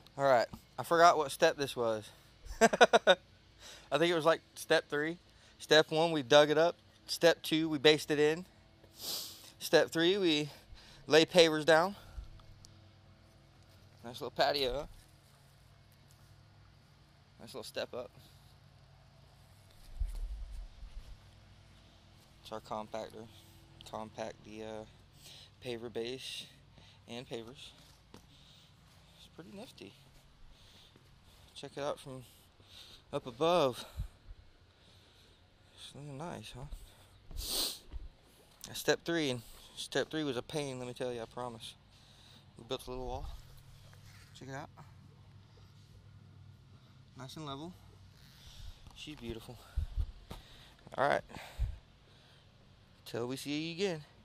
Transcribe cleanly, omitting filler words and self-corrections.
Alright, I forgot what step this was. I think it was like step 3. Step 1, we dug it up. Step 2, we based it in. Step 3, we lay pavers down. Nice little patio, huh? Nice little step up. It's our compactor. Compact the paver base and pavers. It's pretty nifty. Check it out from up above. It's looking nice, huh? That's step 3, and step 3 was a pain, let me tell you, I promise. We built a little wall. Check it out. Nice and level. She's beautiful. Alright. Till we see you again.